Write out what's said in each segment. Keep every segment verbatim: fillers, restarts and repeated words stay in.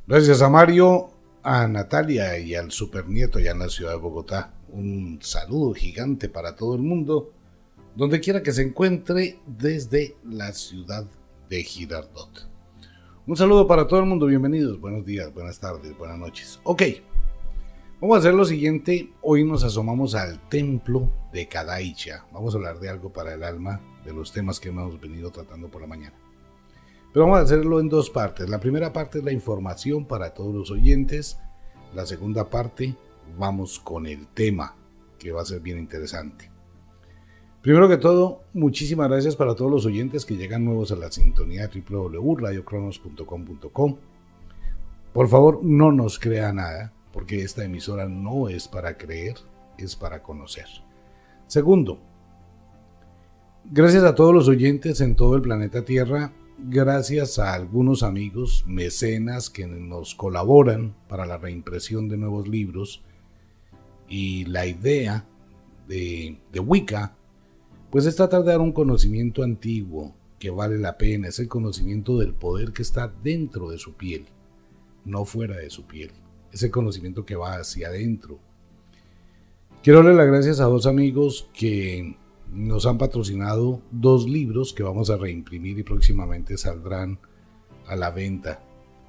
Gracias a Mario, a Natalia y al supernieto allá en la ciudad de Bogotá. Un saludo gigante para todo el mundo, donde quiera que se encuentre desde la ciudad de Girardot. Un saludo para todo el mundo, bienvenidos, buenos días, buenas tardes, buenas noches. Ok, vamos a hacer lo siguiente. Hoy nos asomamos al templo de Kadaicha. Vamos a hablar de algo para el alma, de los temas que hemos venido tratando por la mañana. Pero vamos a hacerlo en dos partes. La primera parte es la información para todos los oyentes. La segunda parte, vamos con el tema, que va a ser bien interesante. Primero que todo, muchísimas gracias para todos los oyentes que llegan nuevos a la sintonía de doble u doble u doble u punto radio cronos punto com punto co. Por favor, no nos crea nada, porque esta emisora no es para creer, es para conocer. Segundo, gracias a todos los oyentes en todo el planeta Tierra. Gracias a algunos amigos mecenas que nos colaboran para la reimpresión de nuevos libros. Y la idea de, de Wicca, pues es tratar de dar un conocimiento antiguo que vale la pena. Es el conocimiento del poder que está dentro de su piel, no fuera de su piel. Es el conocimiento que va hacia adentro. Quiero darle las gracias a dos amigos que nos han patrocinado dos libros que vamos a reimprimir y próximamente saldrán a la venta.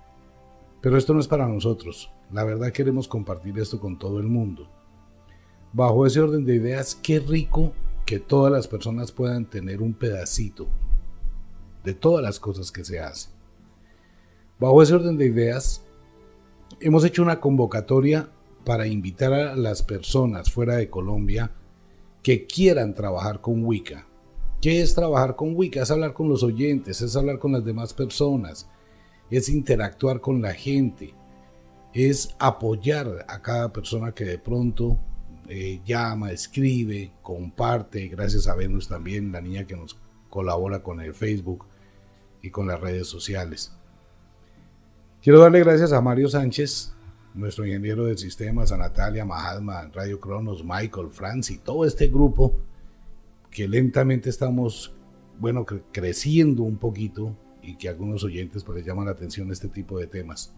Pero esto no es para nosotros. La verdad queremos compartir esto con todo el mundo. Bajo ese orden de ideas, qué rico que todas las personas puedan tener un pedacito de todas las cosas que se hacen. Bajo ese orden de ideas, hemos hecho una convocatoria para invitar a las personas fuera de Colombia que quieran trabajar con Wicca. ¿Qué es trabajar con Wicca? Es hablar con los oyentes, es hablar con las demás personas, es interactuar con la gente, es apoyar a cada persona que de pronto eh, llama, escribe, comparte. Gracias a Venus también, la niña que nos colabora con el Facebook y con las redes sociales. Quiero darle gracias a Mario Sánchez, nuestro ingeniero de sistemas, a Natalia, Mahatma, Radio Cronos, Michael, Franci, todo este grupo que lentamente estamos, bueno, cre creciendo un poquito y que a algunos oyentes pues les llaman la atención este tipo de temas.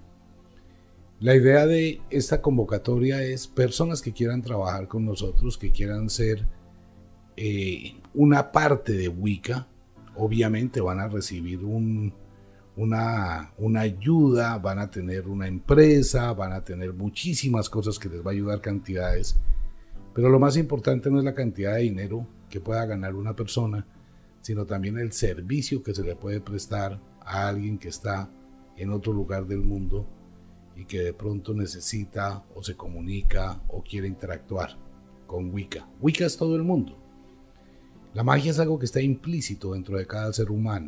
La idea de esta convocatoria es personas que quieran trabajar con nosotros, que quieran ser eh, una parte de Wicca. Obviamente van a recibir un Una, una ayuda, van a tener una empresa, van a tener muchísimas cosas que les va a ayudar, cantidades, pero lo más importante no es la cantidad de dinero que pueda ganar una persona, sino también el servicio que se le puede prestar a alguien que está en otro lugar del mundo y que de pronto necesita o se comunica o quiere interactuar con Wicca. Wicca es todo el mundo. La magia es algo que está implícito dentro de cada ser humano.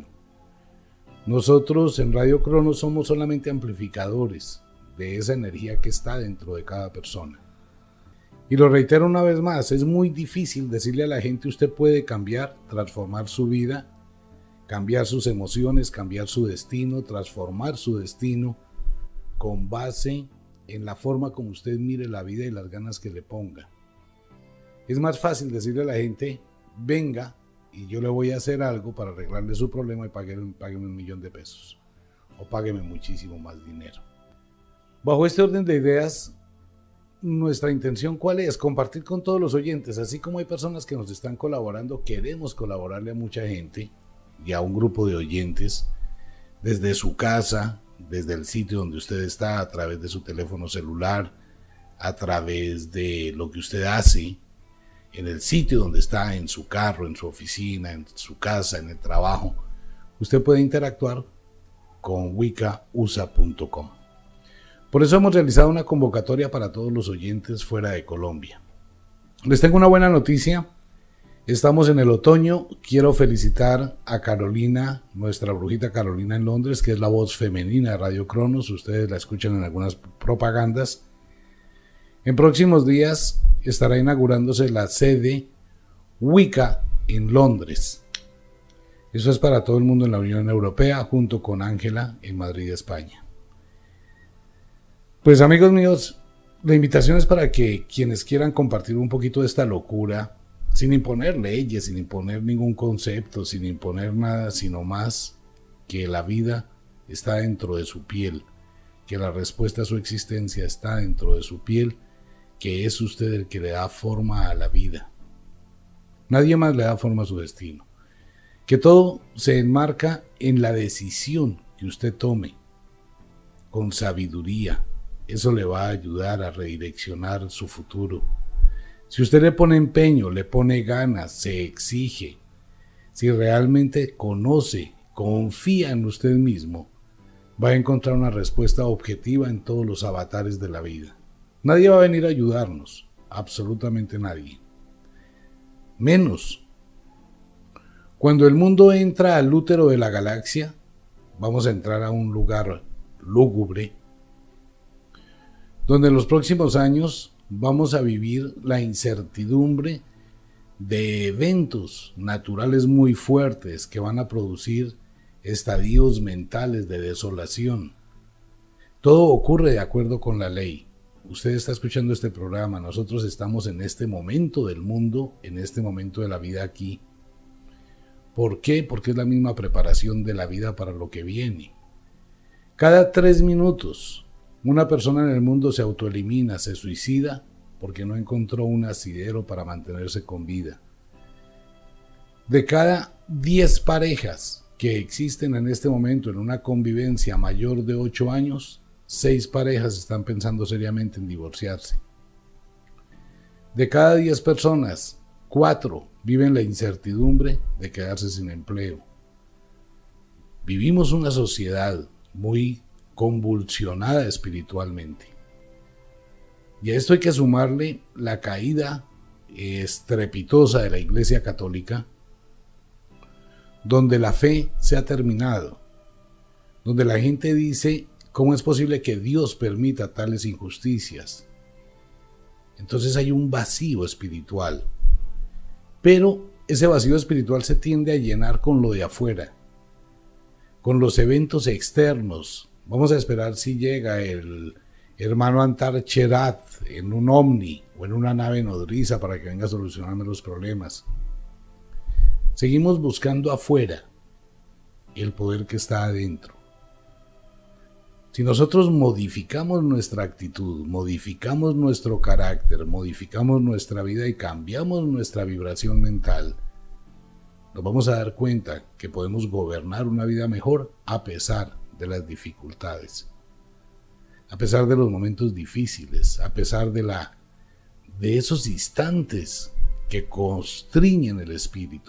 Nosotros en Radio Cronos somos solamente amplificadores de esa energía que está dentro de cada persona. Y lo reitero una vez más, es muy difícil decirle a la gente usted puede cambiar, transformar su vida, cambiar sus emociones, cambiar su destino, transformar su destino con base en la forma como usted mire la vida y las ganas que le ponga. Es más fácil decirle a la gente, venga, y yo le voy a hacer algo para arreglarle su problema y págueme, págueme un millón de pesos. O págueme muchísimo más dinero. Bajo este orden de ideas, nuestra intención ¿cuál es? Compartir con todos los oyentes. Así como hay personas que nos están colaborando, queremos colaborarle a mucha gente y a un grupo de oyentes desde su casa, desde el sitio donde usted está, a través de su teléfono celular, a través de lo que usted hace, en el sitio donde está, en su carro, en su oficina, en su casa, en el trabajo. Usted puede interactuar con wicca u s a punto com. Por eso hemos realizado una convocatoria para todos los oyentes fuera de Colombia. Les tengo una buena noticia. Estamos en el otoño. Quiero felicitar a Carolina, nuestra brujita Carolina en Londres, que es la voz femenina de Radio Cronos. Ustedes la escuchan en algunas propagandas. En próximos días estará inaugurándose la sede Wicca en Londres. Eso es para todo el mundo en la Unión Europea, junto con Ángela en Madrid, España. Pues amigos míos, la invitación es para que quienes quieran compartir un poquito de esta locura, sin imponer leyes, sin imponer ningún concepto, sin imponer nada, sino más que la vida está dentro de su piel, que la respuesta a su existencia está dentro de su piel, que es usted el que le da forma a la vida. Nadie más le da forma a su destino. Que todo se enmarca en la decisión que usted tome, con sabiduría. Eso le va a ayudar a redireccionar su futuro. Si usted le pone empeño, le pone ganas, se exige, si realmente conoce, confía en usted mismo, va a encontrar una respuesta objetiva en todos los avatares de la vida. Nadie va a venir a ayudarnos, absolutamente nadie. Menos cuando el mundo entra al útero de la galaxia, vamos a entrar a un lugar lúgubre, donde en los próximos años vamos a vivir la incertidumbre de eventos naturales muy fuertes que van a producir estadios mentales de desolación. Todo ocurre de acuerdo con la ley. Usted está escuchando este programa, nosotros estamos en este momento del mundo, en este momento de la vida aquí. ¿Por qué? Porque es la misma preparación de la vida para lo que viene. Cada tres minutos, una persona en el mundo se autoelimina, se suicida, porque no encontró un asidero para mantenerse con vida. De cada diez parejas que existen en este momento en una convivencia mayor de ocho años, seis parejas están pensando seriamente en divorciarse. De cada diez personas, cuatro viven la incertidumbre de quedarse sin empleo. Vivimos una sociedad muy convulsionada espiritualmente. Y a esto hay que sumarle la caída estrepitosa de la Iglesia Católica, donde la fe se ha terminado, donde la gente dice, ¿cómo es posible que Dios permita tales injusticias? Entonces hay un vacío espiritual, pero ese vacío espiritual se tiende a llenar con lo de afuera, con los eventos externos. Vamos a esperar si llega el hermano Antar Cherat en un ovni o en una nave nodriza para que venga a solucionarme los problemas. Seguimos buscando afuera el poder que está adentro. Si nosotros modificamos nuestra actitud, modificamos nuestro carácter, modificamos nuestra vida y cambiamos nuestra vibración mental, nos vamos a dar cuenta que podemos gobernar una vida mejor a pesar de las dificultades, a pesar de los momentos difíciles, a pesar de, la, de esos instantes que constriñen el espíritu.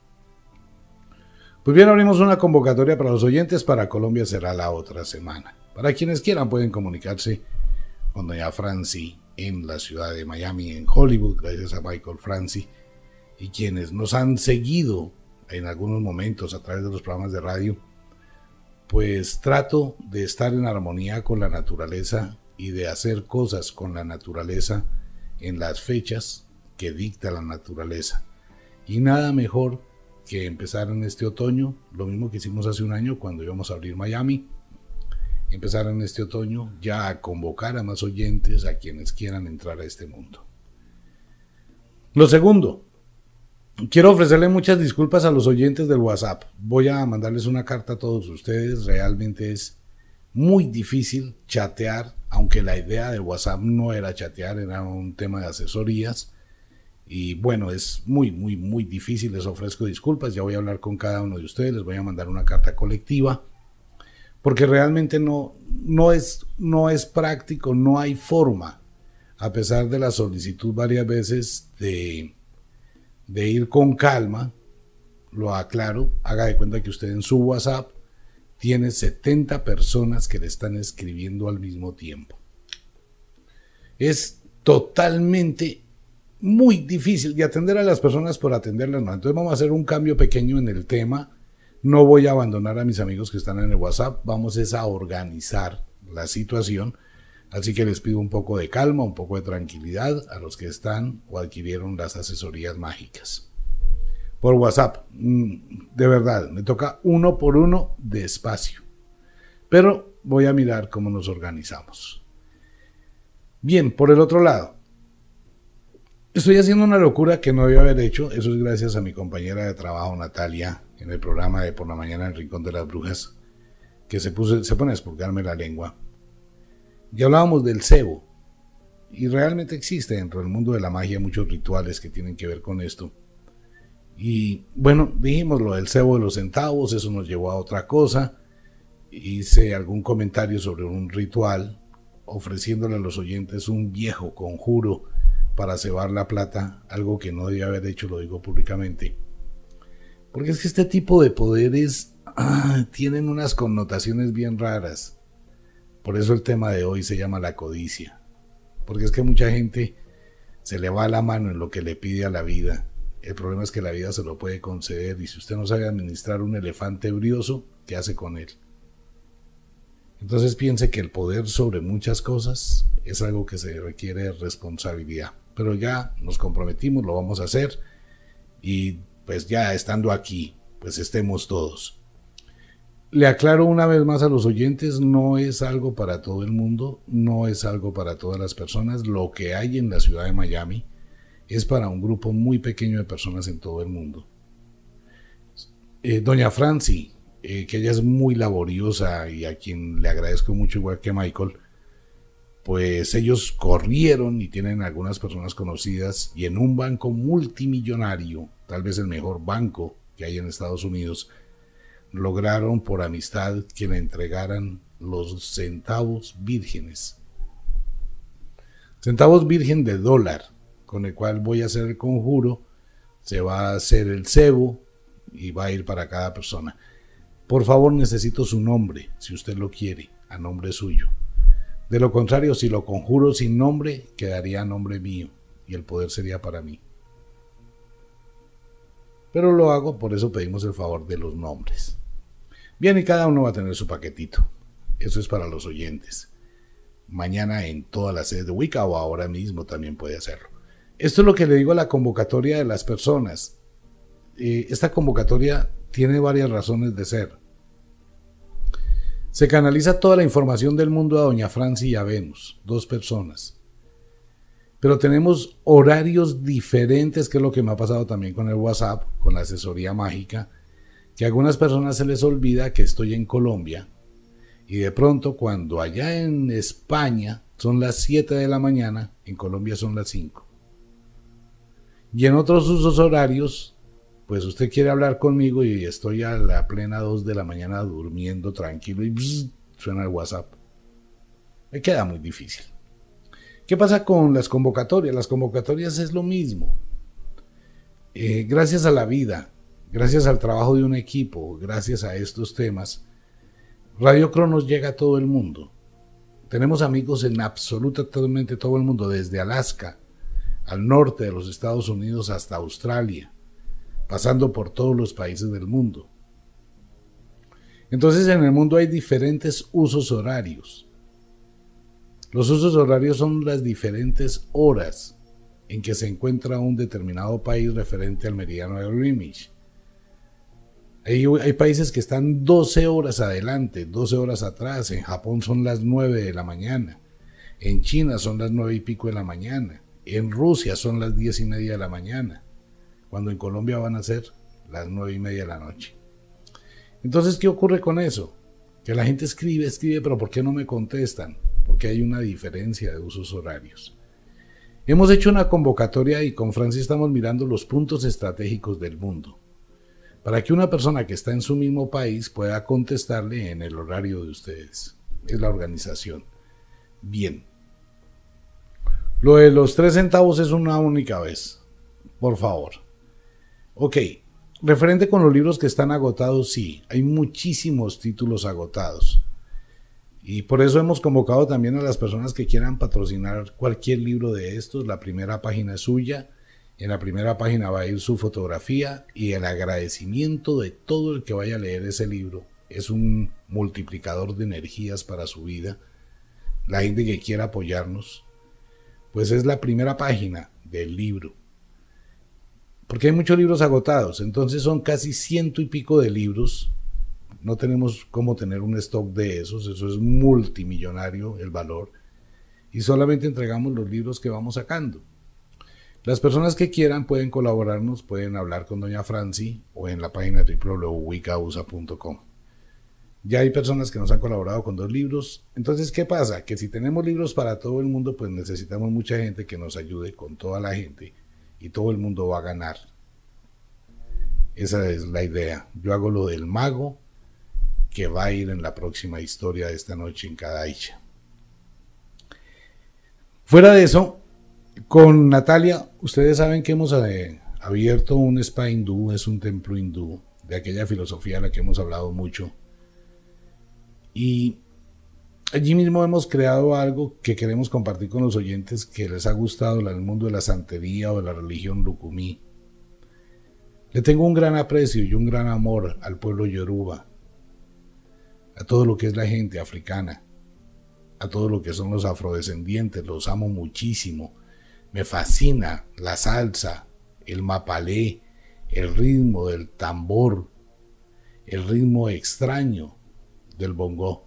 Pues bien, abrimos una convocatoria para los oyentes. Para Colombia será la otra semana. Para quienes quieran pueden comunicarse con doña Franci en la ciudad de Miami, en Hollywood, gracias a Michael Franci, y quienes nos han seguido en algunos momentos a través de los programas de radio, pues trato de estar en armonía con la naturaleza y de hacer cosas con la naturaleza en las fechas que dicta la naturaleza. Y nada mejor que empezar en este otoño, lo mismo que hicimos hace un año cuando íbamos a abrir Miami, empezar en este otoño ya a convocar a más oyentes, a quienes quieran entrar a este mundo. Lo segundo, quiero ofrecerle muchas disculpas a los oyentes del WhatsApp. Voy a mandarles una carta a todos ustedes. Realmente es muy difícil chatear, aunque la idea de WhatsApp no era chatear, era un tema de asesorías. Y bueno, es muy, muy, muy difícil. Les ofrezco disculpas. Ya voy a hablar con cada uno de ustedes. Les voy a mandar una carta colectiva, porque realmente no, no es, no es práctico, no hay forma, a pesar de la solicitud varias veces de, de ir con calma. Lo aclaro, haga de cuenta que usted en su WhatsApp tiene setenta personas que le están escribiendo al mismo tiempo. Es totalmente muy difícil de atender a las personas por atenderlas, no. Entonces vamos a hacer un cambio pequeño en el tema. No voy a abandonar a mis amigos que están en el WhatsApp, vamos es a organizar la situación, así que les pido un poco de calma, un poco de tranquilidad a los que están o adquirieron las asesorías mágicas. Por WhatsApp, de verdad, me toca uno por uno despacio, pero voy a mirar cómo nos organizamos. Bien, por el otro lado, estoy haciendo una locura que no debía haber hecho, eso es gracias a mi compañera de trabajo Natalia, en el programa de por la mañana en el Rincón de las Brujas, que se, puso, se pone a expurgarme la lengua. Ya hablábamos del cebo, y realmente existe dentro del mundo de la magia muchos rituales que tienen que ver con esto. Y bueno, dijimos lo del cebo de los centavos, eso nos llevó a otra cosa. Hice algún comentario sobre un ritual ofreciéndole a los oyentes un viejo conjuro para cebar la plata, algo que no debía haber hecho, lo digo públicamente. Porque es que este tipo de poderes ah, tienen unas connotaciones bien raras. Por eso el tema de hoy se llama la codicia. Porque es que mucha gente se le va la mano en lo que le pide a la vida. El problema es que la vida se lo puede conceder, y si usted no sabe administrar un elefante brioso, ¿qué hace con él? Entonces piense que el poder sobre muchas cosas es algo que se requiere responsabilidad. Pero ya nos comprometimos, lo vamos a hacer, y pues ya estando aquí, pues estemos todos. Le aclaro una vez más a los oyentes, no es algo para todo el mundo, no es algo para todas las personas. Lo que hay en la ciudad de Miami es para un grupo muy pequeño de personas en todo el mundo. Eh, doña Franci, eh, que ella es muy laboriosa y a quien le agradezco mucho, igual que Michael, pues ellos corrieron y tienen algunas personas conocidas, y en un banco multimillonario, tal vez el mejor banco que hay en Estados Unidos, lograron por amistad que le entregaran los centavos vírgenes. Centavos virgen de dólar, con el cual voy a hacer el conjuro, se va a hacer el cebo y va a ir para cada persona. Por favor, necesito su nombre, si usted lo quiere, a nombre suyo. De lo contrario, si lo conjuro sin nombre, quedaría a nombre mío y el poder sería para mí. Pero lo hago, por eso pedimos el favor de los nombres. Bien, y cada uno va a tener su paquetito. Eso es para los oyentes. Mañana en todas las sedes de Wicca, o ahora mismo también puede hacerlo. Esto es lo que le digo a la convocatoria de las personas. Eh, esta convocatoria tiene varias razones de ser. Se canaliza toda la información del mundo a doña Franci y a Venus, dos personas. Pero tenemos horarios diferentes, que es lo que me ha pasado también con el WhatsApp, con la asesoría mágica, que a algunas personas se les olvida que estoy en Colombia, y de pronto cuando allá en España son las siete de la mañana, en Colombia son las cinco. Y en otros usos horarios, pues usted quiere hablar conmigo y estoy a la plena dos de la mañana durmiendo tranquilo y bzz, suena el WhatsApp. Me queda muy difícil. ¿Qué pasa con las convocatorias? Las convocatorias es lo mismo. Eh, gracias a la vida, gracias al trabajo de un equipo, gracias a estos temas, Radio Cronos llega a todo el mundo. Tenemos amigos en absolutamente todo el mundo, desde Alaska, al norte de los Estados Unidos hasta Australia, pasando por todos los países del mundo. Entonces en el mundo hay diferentes usos horarios. Los usos horarios son las diferentes horas en que se encuentra un determinado país referente al meridiano de Greenwich. Hay, hay países que están doce horas adelante, doce horas atrás. En Japón son las nueve de la mañana. En China son las nueve y pico de la mañana. En Rusia son las diez y media de la mañana. Cuando en Colombia van a ser las nueve y media de la noche. Entonces, ¿qué ocurre con eso? Que la gente escribe, escribe, pero ¿por qué no me contestan? Porque hay una diferencia de usos horarios. Hemos hecho una convocatoria y con Franci estamos mirando los puntos estratégicos del mundo, para que una persona que está en su mismo país pueda contestarle en el horario de ustedes. Es la organización. Bien. Lo de los tres centavos es una única vez. Por favor. Ok. Referente con los libros que están agotados, sí. Hay muchísimos títulos agotados. Y por eso hemos convocado también a las personas que quieran patrocinar cualquier libro de estos. La primera página es suya. En la primera página va a ir su fotografía y el agradecimiento de todo el que vaya a leer ese libro. Es un multiplicador de energías para su vida. La gente que quiera apoyarnos, pues es la primera página del libro. Porque hay muchos libros agotados, entonces son casi ciento y pico de libros. No tenemos cómo tener un stock de esos, eso es multimillonario el valor. Y solamente entregamos los libros que vamos sacando. Las personas que quieran pueden colaborarnos, pueden hablar con doña Franci o en la página w w w punto wicca u s a punto com. Ya hay personas que nos han colaborado con dos libros. Entonces, ¿qué pasa? Que si tenemos libros para todo el mundo, pues necesitamos mucha gente que nos ayude con toda la gente y todo el mundo va a ganar. Esa es la idea. Yo hago lo del mago que va a ir en la próxima historia de esta noche en Kadaicha. Fuera de eso, con Natalia, ustedes saben que hemos eh, abierto un spa hindú, es un templo hindú, de aquella filosofía a la que hemos hablado mucho. Y allí mismo hemos creado algo que queremos compartir con los oyentes que les ha gustado en el mundo de la santería o de la religión Lukumi. Le tengo un gran aprecio y un gran amor al pueblo Yoruba, a todo lo que es la gente africana, a todo lo que son los afrodescendientes, los amo muchísimo. Me fascina la salsa, el mapalé, el ritmo del tambor, el ritmo extraño del bongó.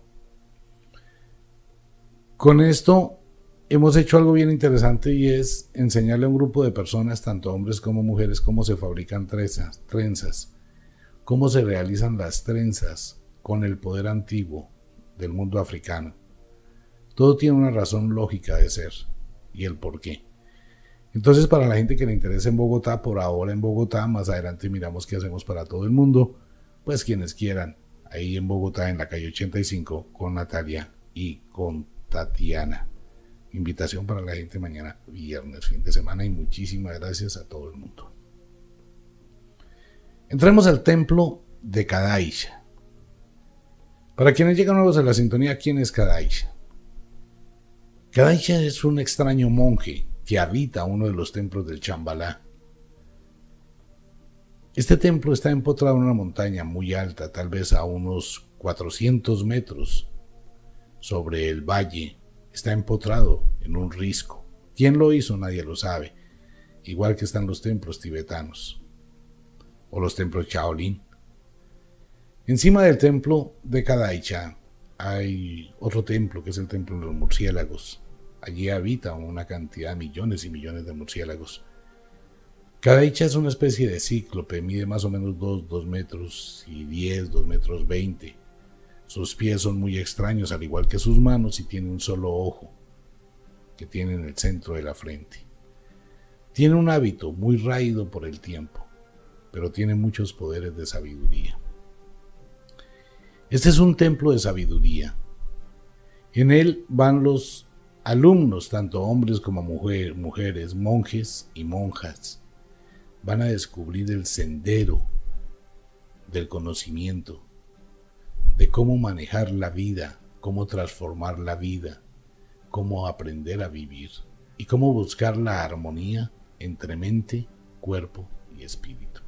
Con esto hemos hecho algo bien interesante y es enseñarle a un grupo de personas, tanto hombres como mujeres, cómo se fabrican trenzas, trenzas, cómo se realizan las trenzas con el poder antiguo del mundo africano. Todo tiene una razón lógica de ser y el por qué. Entonces, para la gente que le interesa en Bogotá, por ahora en Bogotá, más adelante miramos qué hacemos para todo el mundo, pues quienes quieran, ahí en Bogotá, en la calle ochenta y cinco, con Natalia y con Tatiana. Invitación para la gente mañana viernes, fin de semana, y muchísimas gracias a todo el mundo. Entremos al templo de Kadaicha. Para quienes llegan nuevos a la sintonía, ¿quién es Kadaicha? Kadaicha es un extraño monje que habita uno de los templos del Chambalá. Este templo está empotrado en una montaña muy alta, tal vez a unos cuatrocientos metros sobre el valle. Está empotrado en un risco. ¿Quién lo hizo? Nadie lo sabe. Igual que están los templos tibetanos o los templos Shaolin. Encima del templo de Kadaicha hay otro templo que es el templo de los murciélagos. Allí habita una cantidad de millones y millones de murciélagos. Kadaicha es una especie de cíclope, mide más o menos dos metros y diez, dos metros veinte. Sus pies son muy extraños, al igual que sus manos, y tiene un solo ojo que tiene en el centro de la frente. Tiene un hábito muy raído por el tiempo, pero tiene muchos poderes de sabiduría. Este es un templo de sabiduría. En él van los alumnos, tanto hombres como mujer, mujeres, monjes y monjas. Van a descubrir el sendero del conocimiento, de cómo manejar la vida, cómo transformar la vida, cómo aprender a vivir y cómo buscar la armonía entre mente, cuerpo y espíritu.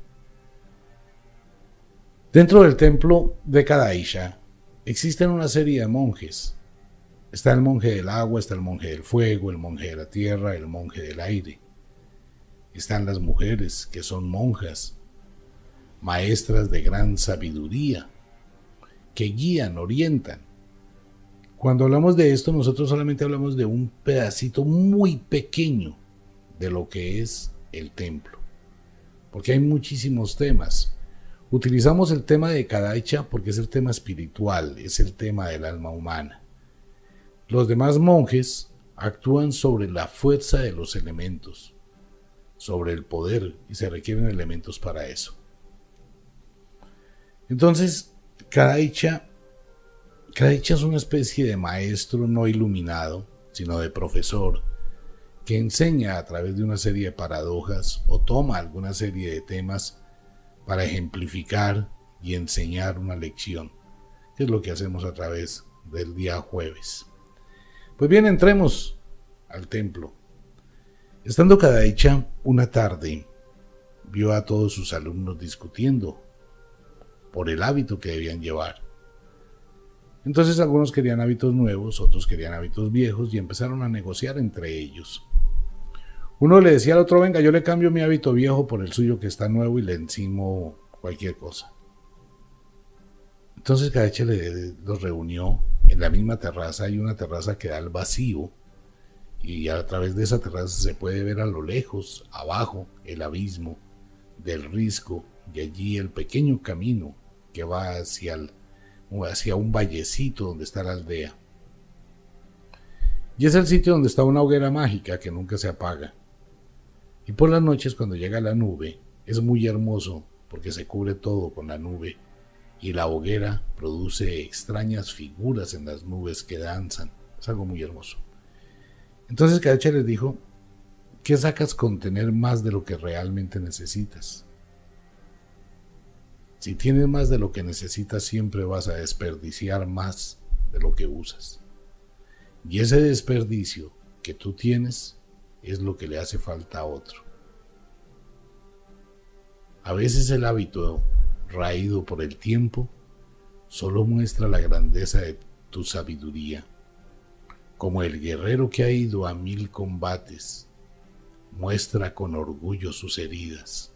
Dentro del templo de Kadaicha existen una serie de monjes. Está el monje del agua, está el monje del fuego, el monje de la tierra, el monje del aire. Están las mujeres que son monjas, maestras de gran sabiduría, que guían, orientan. Cuando hablamos de esto, nosotros solamente hablamos de un pedacito muy pequeño de lo que es el templo, porque hay muchísimos temas. Utilizamos el tema de Kadaicha porque es el tema espiritual, es el tema del alma humana. Los demás monjes actúan sobre la fuerza de los elementos, sobre el poder, y se requieren elementos para eso. Entonces, Kadaicha, Kadaicha es una especie de maestro no iluminado, sino de profesor, que enseña a través de una serie de paradojas o toma alguna serie de temas para ejemplificar y enseñar una lección, que es lo que hacemos a través del día jueves. Pues bien, entremos al templo. Estando Kadaicha una tarde, vio a todos sus alumnos discutiendo por el hábito que debían llevar. Entonces algunos querían hábitos nuevos, otros querían hábitos viejos y empezaron a negociar entre ellos. Uno le decía al otro: venga, yo le cambio mi hábito viejo por el suyo que está nuevo y le encimo cualquier cosa. Entonces Kadaicha los reunió en la misma terraza. Hay una terraza que da al vacío y a través de esa terraza se puede ver a lo lejos, abajo, el abismo del risco y allí el pequeño camino que va hacia el hacia un vallecito donde está la aldea. Y es el sitio donde está una hoguera mágica que nunca se apaga. Y por las noches, cuando llega la nube, es muy hermoso porque se cubre todo con la nube y la hoguera produce extrañas figuras en las nubes que danzan. Es algo muy hermoso. Entonces Kadaicha les dijo: ¿qué sacas con tener más de lo que realmente necesitas? Si tienes más de lo que necesitas, siempre vas a desperdiciar más de lo que usas. Y ese desperdicio que tú tienes es lo que le hace falta a otro. A veces el hábito raído por el tiempo solo muestra la grandeza de tu sabiduría, como el guerrero que ha ido a mil combates muestra con orgullo sus heridas.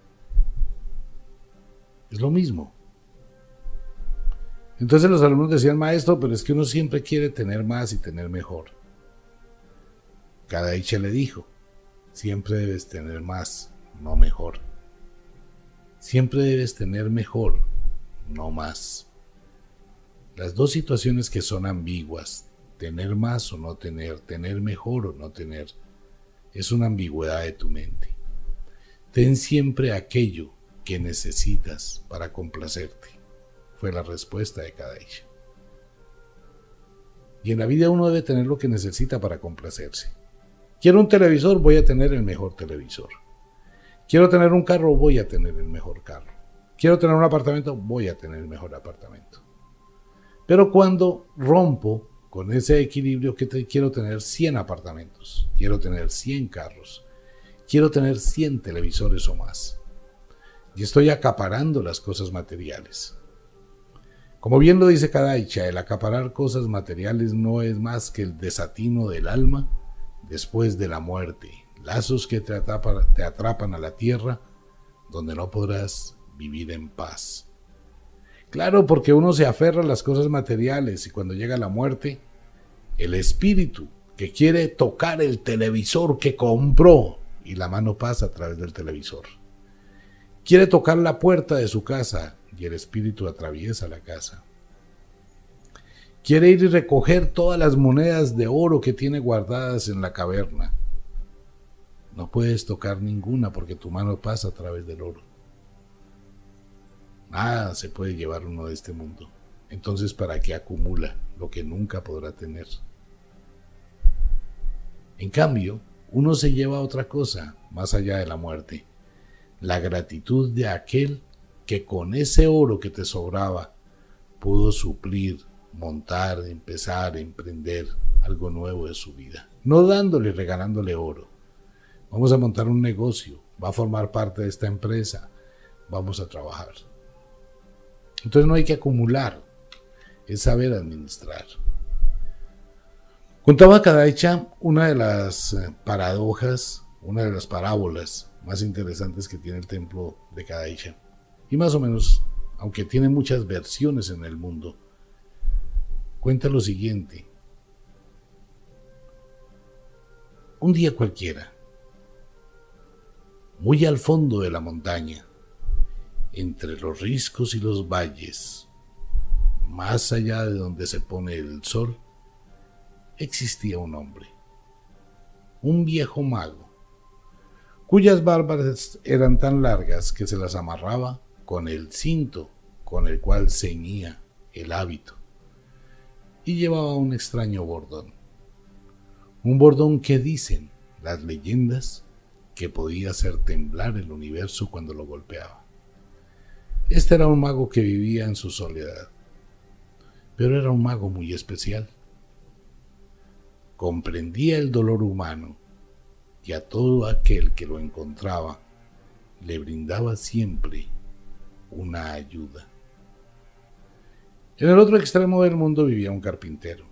Es lo mismo. Entonces los alumnos decían: maestro, pero es que uno siempre quiere tener más y tener mejor. Kadaicha le dijo: siempre debes tener más, no mejor. Siempre debes tener mejor, no más. Las dos situaciones que son ambiguas, tener más o no tener, tener mejor o no tener, es una ambigüedad de tu mente. Ten siempre aquello que necesitas para complacerte, fue la respuesta de Kadaicha. Y en la vida uno debe tener lo que necesita para complacerse. Quiero un televisor, voy a tener el mejor televisor. Quiero tener un carro, voy a tener el mejor carro. Quiero tener un apartamento, voy a tener el mejor apartamento. Pero cuando rompo con ese equilibrio, que te, quiero tener cien apartamentos, quiero tener cien carros, quiero tener cien televisores o más. Y estoy acaparando las cosas materiales. Como bien lo dice Kadaicha, el acaparar cosas materiales no es más que el desatino del alma después de la muerte, lazos que te atrapan, te atrapan a la tierra, donde no podrás vivir en paz. Claro, porque uno se aferra a las cosas materiales y cuando llega la muerte, el espíritu que quiere tocar el televisor que compró, y la mano pasa a través del televisor, quiere tocar la puerta de su casa y el espíritu atraviesa la casa. Quiere ir y recoger todas las monedas de oro que tiene guardadas en la caverna. No puedes tocar ninguna porque tu mano pasa a través del oro. Nada se puede llevar uno de este mundo. Entonces, ¿para qué acumula lo que nunca podrá tener? En cambio, uno se lleva otra cosa más allá de la muerte. La gratitud de aquel que con ese oro que te sobraba pudo suplir, montar, empezar, emprender algo nuevo de su vida. No dándole y regalándole oro. Vamos a montar un negocio, va a formar parte de esta empresa, vamos a trabajar. Entonces no hay que acumular, es saber administrar. Contaba Kadaicha una de las paradojas, una de las parábolas más interesantes que tiene el templo de Kadaicha. Y más o menos, aunque tiene muchas versiones en el mundo, cuenta lo siguiente. Un día cualquiera, muy al fondo de la montaña, entre los riscos y los valles, más allá de donde se pone el sol, existía un hombre, un viejo mago, cuyas barbas eran tan largas que se las amarraba con el cinto con el cual ceñía el hábito, y llevaba un extraño bordón, un bordón que dicen las leyendas que podía hacer temblar el universo cuando lo golpeaba. Este era un mago que vivía en su soledad, pero era un mago muy especial. Comprendía el dolor humano y a todo aquel que lo encontraba le brindaba siempre una ayuda. En el otro extremo del mundo vivía un carpintero.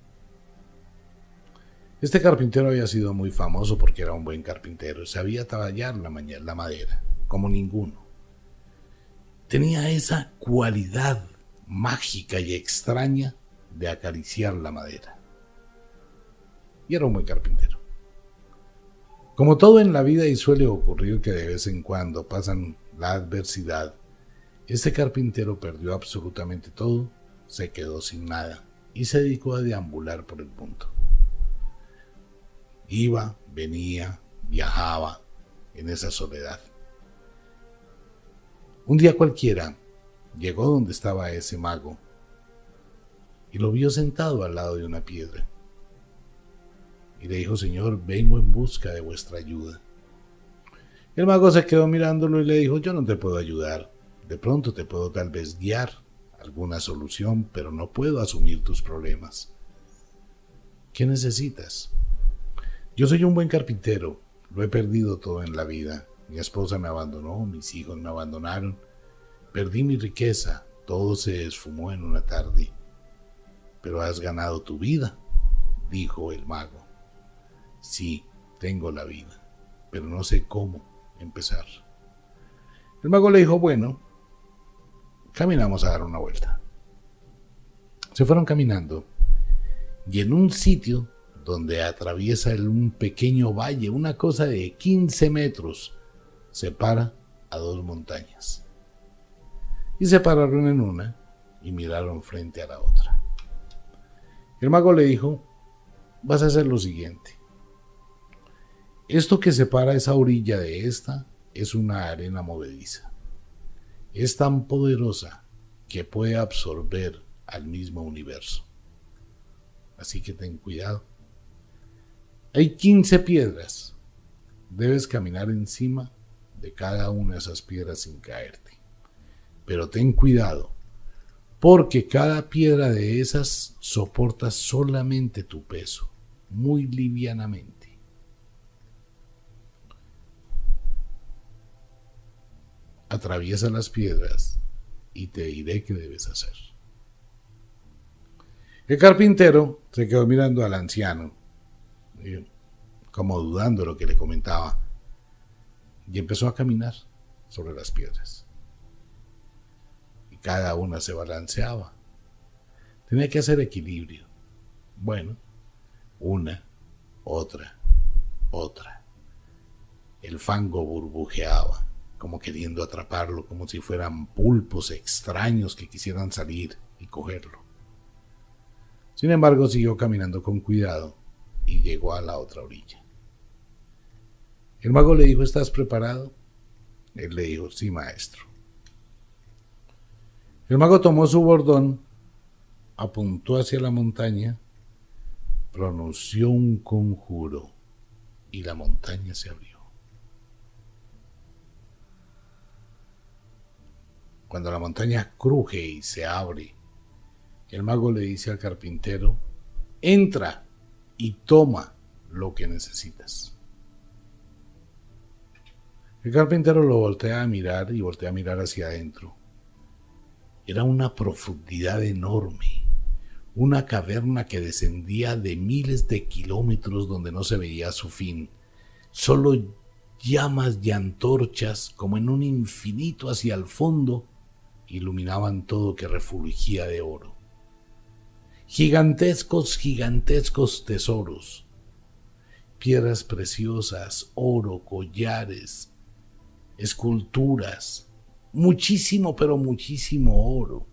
Este carpintero había sido muy famoso porque era un buen carpintero, sabía tallar la, la madera como ninguno. Tenía esa cualidad mágica y extraña de acariciar la madera. Y era un buen carpintero. Como todo en la vida, y suele ocurrir que de vez en cuando pasan la adversidad, este carpintero perdió absolutamente todo se quedó sin nada y se dedicó a deambular por el mundo. Iba, venía, viajaba en esa soledad. Un día cualquiera llegó donde estaba ese mago y lo vio sentado al lado de una piedra. Y le dijo: Señor, vengo en busca de vuestra ayuda. El mago se quedó mirándolo y le dijo: yo no te puedo ayudar. De pronto te puedo tal vez guiar alguna solución, pero no puedo asumir tus problemas. ¿Qué necesitas? Yo soy un buen carpintero. Lo he perdido todo en la vida. Mi esposa me abandonó, mis hijos me abandonaron. Perdí mi riqueza. Todo se esfumó en una tarde. Pero has ganado tu vida, dijo el mago. Sí, tengo la vida, pero no sé cómo empezar. El mago le dijo: bueno, caminamos a dar una vuelta. Se fueron caminando y en un sitio donde atraviesa un pequeño valle, una cosa de quince metros, separa a dos montañas. Y se pararon en una y miraron frente a la otra. El mago le dijo: vas a hacer lo siguiente. Esto que separa esa orilla de esta es una arena movediza. Es tan poderosa que puede absorber al mismo universo. Así que ten cuidado. Hay quince piedras. Debes caminar encima de cada una de esas piedras sin caerte. Pero ten cuidado, porque cada piedra de esas soporta solamente tu peso, muy livianamente. Atraviesa las piedras y te diré qué debes hacer. El carpintero se quedó mirando al anciano, como dudando lo que le comentaba, y empezó a caminar sobre las piedras. Y cada una se balanceaba. Tenía que hacer equilibrio. Bueno, una, otra, otra. El fango burbujeaba, como queriendo atraparlo, como si fueran pulpos extraños que quisieran salir y cogerlo. Sin embargo, siguió caminando con cuidado y llegó a la otra orilla. El mago le dijo: ¿estás preparado? Él le dijo: sí, maestro. El mago tomó su bordón, apuntó hacia la montaña, pronunció un conjuro y la montaña se abrió. Cuando la montaña cruje y se abre, el mago le dice al carpintero: entra y toma lo que necesitas. El carpintero lo voltea a mirar y voltea a mirar hacia adentro. Era una profundidad enorme, una caverna que descendía de miles de kilómetros donde no se veía su fin. Solo llamas y antorchas, como en un infinito hacia el fondo, iluminaban todo, que refulgía de oro. Gigantescos, gigantescos tesoros, piedras preciosas, oro, collares, esculturas, muchísimo, pero muchísimo oro.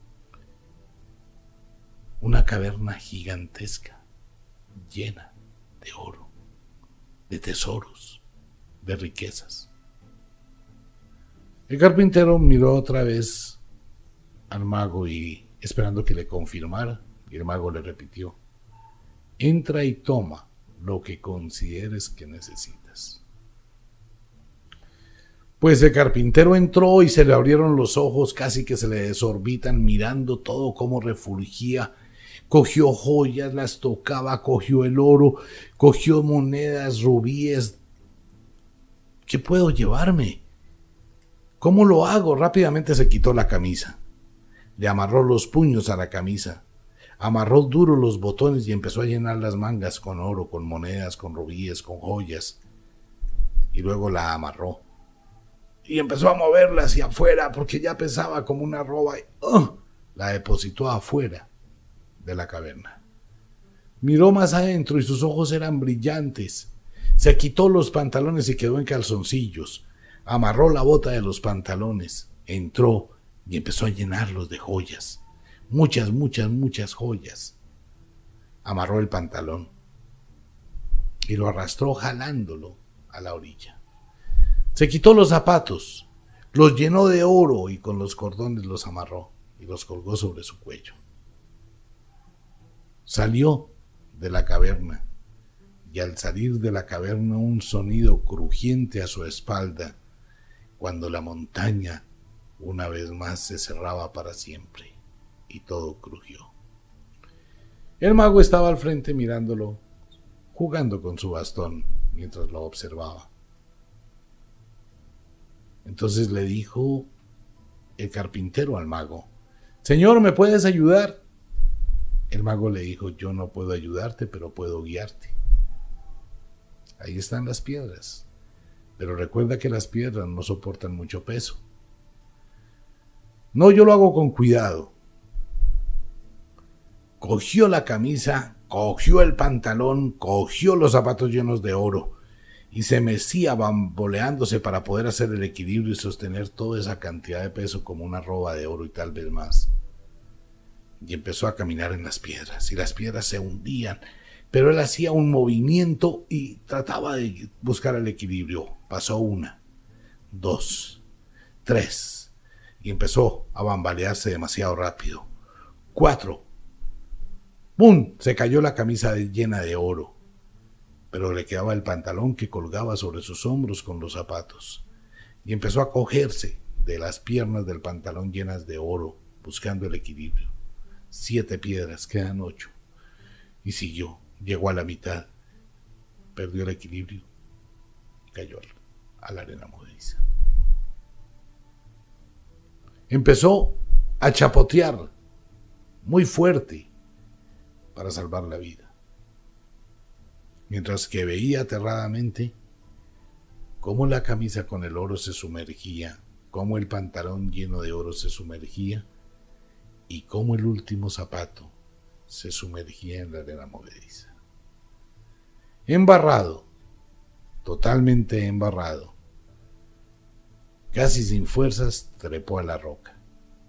Una caverna gigantesca, llena de oro, de tesoros, de riquezas. El carpintero miró otra vez al mago y, esperando que le confirmara, y el mago le repitió: entra y toma lo que consideres que necesitas. Pues el carpintero entró y se le abrieron los ojos, casi que se le desorbitan, mirando todo cómo refulgía. Cogió joyas, las tocaba, cogió el oro, cogió monedas, rubíes. ¿Qué puedo llevarme? ¿Cómo lo hago? Rápidamente se quitó la camisa. Le amarró los puños a la camisa. Amarró duro los botones y empezó a llenar las mangas con oro, con monedas, con rubíes, con joyas. Y luego la amarró. Y empezó a moverla hacia afuera porque ya pesaba como una arroba. Y, ¡uh! La depositó afuera de la caverna. Miró más adentro y sus ojos eran brillantes. Se quitó los pantalones y quedó en calzoncillos. Amarró la bota de los pantalones, entró y empezó a llenarlos de joyas. muchas, muchas, muchas joyas. Amarró el pantalón y lo arrastró jalándolo a la orilla. Se quitó los zapatos, los llenó de oro y con los cordones los amarró y los colgó sobre su cuello. Salió de la caverna y al salir de la caverna un sonido crujiente a su espalda cuando la montaña una vez más se cerraba para siempre y todo crujió. El mago estaba al frente mirándolo, jugando con su bastón mientras lo observaba. Entonces le dijo el carpintero al mago: «Señor, ¿me puedes ayudar?» El mago le dijo: «Yo no puedo ayudarte, pero puedo guiarte. Ahí están las piedras, pero recuerda que las piedras no soportan mucho peso». «No, yo lo hago con cuidado». Cogió la camisa, cogió el pantalón, cogió los zapatos llenos de oro y se mecía bamboleándose para poder hacer el equilibrio y sostener toda esa cantidad de peso como una roba de oro y tal vez más. Y empezó a caminar en las piedras y las piedras se hundían, pero él hacía un movimiento y trataba de buscar el equilibrio. Pasó una, dos, tres y empezó a bambalearse demasiado rápido. Cuatro. ¡Bum! Se cayó la camisa llena de oro, pero le quedaba el pantalón que colgaba sobre sus hombros con los zapatos, y empezó a cogerse de las piernas del pantalón llenas de oro, buscando el equilibrio. Siete piedras, quedan ocho, y siguió, llegó a la mitad, perdió el equilibrio y cayó a la arena movediza. Empezó a chapotear muy fuerte para salvar la vida, mientras que veía aterradamente cómo la camisa con el oro se sumergía, cómo el pantalón lleno de oro se sumergía y cómo el último zapato se sumergía en la arena movediza. Embarrado, totalmente embarrado, casi sin fuerzas, trepó a la roca.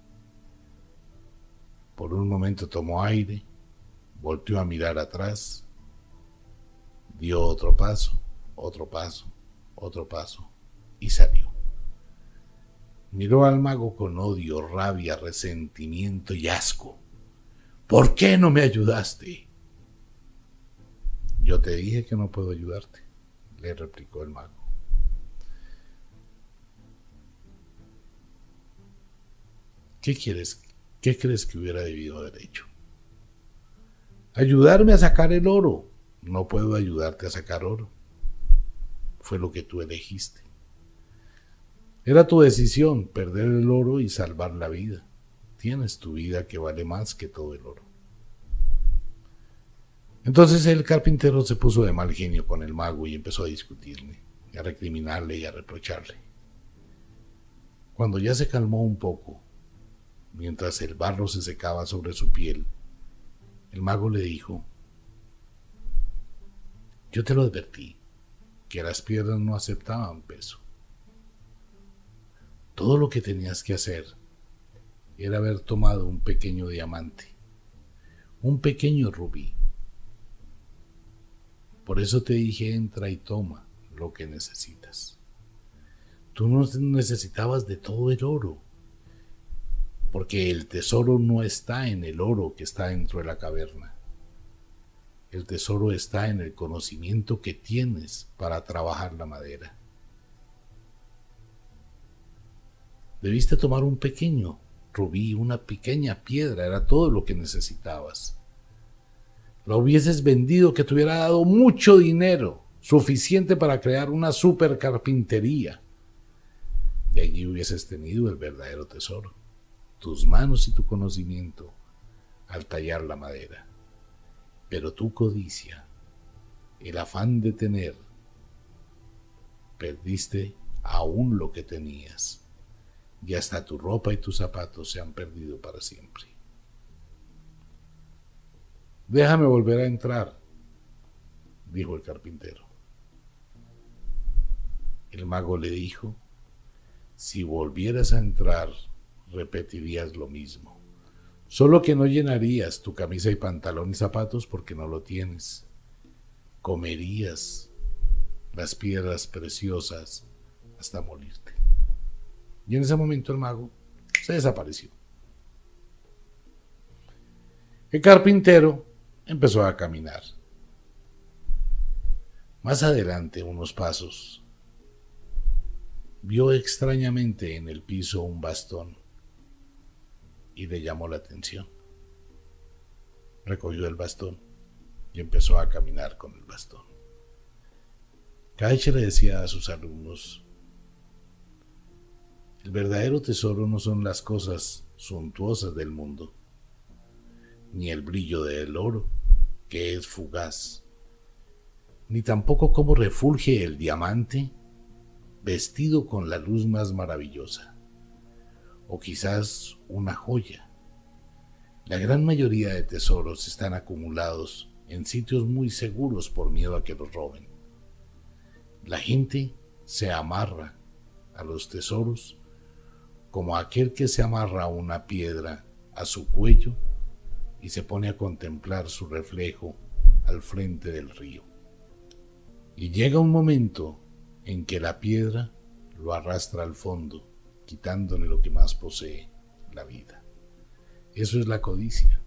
Por un momento tomó aire, volteó a mirar atrás, dio otro paso, otro paso, otro paso y salió. Miró al mago con odio, rabia, resentimiento y asco. ¿Por qué no me ayudaste? Yo te dije que no puedo ayudarte, le replicó el mago. ¿Qué quieres? ¿Qué crees que hubiera debido haber hecho? Ayudarme a sacar el oro. No puedo ayudarte a sacar oro. Fue lo que tú elegiste. Era tu decisión perder el oro y salvar la vida. Tienes tu vida que vale más que todo el oro. Entonces el carpintero se puso de mal genio con el mago y empezó a discutirle, a recriminarle y a reprocharle. Cuando ya se calmó un poco, mientras el barro se secaba sobre su piel, el mago le dijo: yo te lo advertí, que las piedras no aceptaban peso. Todo lo que tenías que hacer era haber tomado un pequeño diamante, un pequeño rubí. Por eso te dije, entra y toma lo que necesitas. Tú no necesitabas de todo el oro, porque el tesoro no está en el oro que está dentro de la caverna. El tesoro está en el conocimiento que tienes para trabajar la madera. Debiste tomar un pequeño rubí, una pequeña piedra, era todo lo que necesitabas. La hubieses vendido, que te hubiera dado mucho dinero, suficiente para crear una super carpintería. Y allí hubieses tenido el verdadero tesoro, tus manos y tu conocimiento al tallar la madera. Pero tu codicia, el afán de tener, perdiste aún lo que tenías, y hasta tu ropa y tus zapatos se han perdido para siempre. Déjame volver a entrar, dijo el carpintero. El mago le dijo: si volvieras a entrar, repetirías lo mismo. Solo que no llenarías tu camisa y pantalón y zapatos porque no lo tienes. Comerías las piedras preciosas hasta morirte. Y en ese momento el mago se desapareció. El carpintero empezó a caminar. Más adelante, unos pasos, vio extrañamente en el piso un bastón y le llamó la atención. Recogió el bastón y empezó a caminar con el bastón. Kaiche le decía a sus alumnos: el verdadero tesoro no son las cosas suntuosas del mundo, ni el brillo del oro, que es fugaz, ni tampoco cómo refulge el diamante vestido con la luz más maravillosa, o quizás una joya. La gran mayoría de tesoros están acumulados en sitios muy seguros por miedo a que los roben. La gente se amarra a los tesoros como aquel que se amarra una piedra a su cuello y se pone a contemplar su reflejo al frente del río. Y llega un momento en que la piedra lo arrastra al fondo, quitándole lo que más posee, la vida. Eso es la codicia.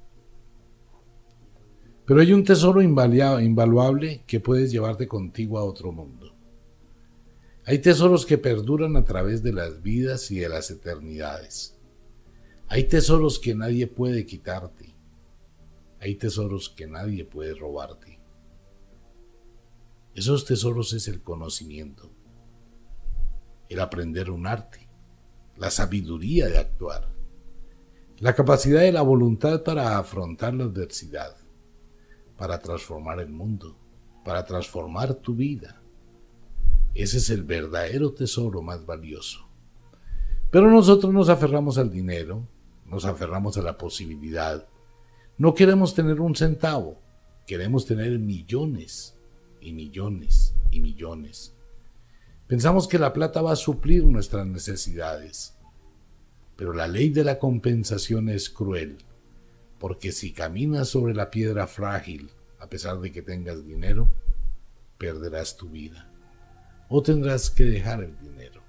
Pero hay un tesoro invaluable que puedes llevarte contigo a otro mundo. Hay tesoros que perduran a través de las vidas y de las eternidades. Hay tesoros que nadie puede quitarte. Hay tesoros que nadie puede robarte. Esos tesoros es el conocimiento, el aprender un arte, la sabiduría de actuar, la capacidad de la voluntad para afrontar la adversidad, para transformar el mundo, para transformar tu vida. Ese es el verdadero tesoro más valioso. Pero nosotros nos aferramos al dinero, nos aferramos a la posibilidad. No queremos tener un centavo, queremos tener millones y millones y millones. Pensamos que la plata va a suplir nuestras necesidades, pero la ley de la compensación es cruel, porque si caminas sobre la piedra frágil, a pesar de que tengas dinero, perderás tu vida, o tendrás que dejar el dinero.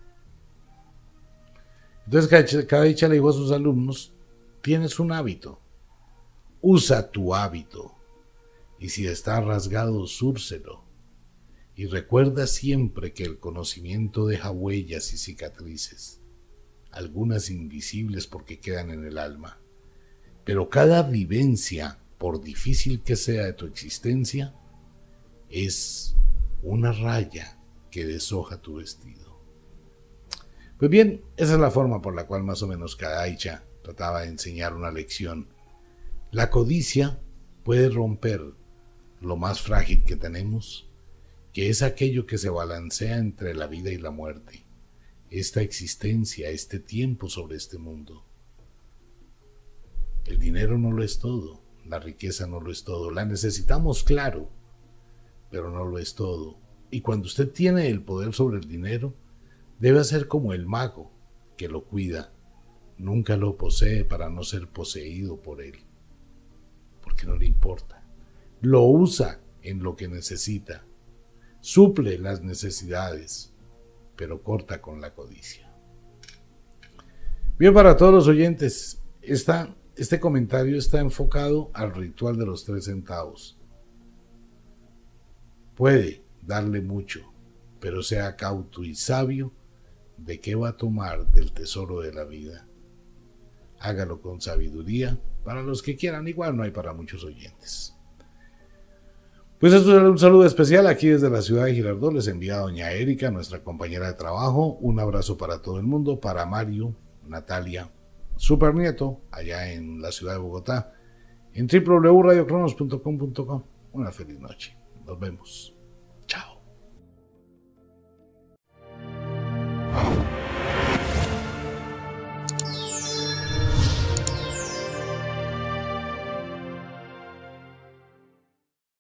Entonces Kaiche le dijo a sus alumnos: tienes un hábito, usa tu hábito, y si está rasgado, zúrcelo. Y recuerda siempre que el conocimiento deja huellas y cicatrices, algunas invisibles porque quedan en el alma. Pero cada vivencia, por difícil que sea de tu existencia, es una raya que deshoja tu vestido. Pues bien, esa es la forma por la cual más o menos Kaiche trataba de enseñar una lección. La codicia puede romper lo más frágil que tenemos, que es aquello que se balancea entre la vida y la muerte, esta existencia, este tiempo sobre este mundo. El dinero no lo es todo, la riqueza no lo es todo, la necesitamos, claro, pero no lo es todo. Y cuando usted tiene el poder sobre el dinero, debe hacer como el mago, que lo cuida, nunca lo posee para no ser poseído por él, porque no le importa. Lo usa en lo que necesita, suple las necesidades, pero corta con la codicia. Bien, para todos los oyentes, esta, este comentario está enfocado al ritual de los tres centavos. Puede darle mucho, pero sea cauto y sabio de qué va a tomar del tesoro de la vida. Hágalo con sabiduría, para los que quieran, igual no hay para muchos oyentes. Pues esto es un saludo especial aquí desde la ciudad de Girardot. Les envía a doña Erika, nuestra compañera de trabajo. Un abrazo para todo el mundo, para Mario, Natalia, Super Nieto, allá en la ciudad de Bogotá, en doble u doble u doble u punto radio cronos punto com punto com. Una feliz noche. Nos vemos. Chao.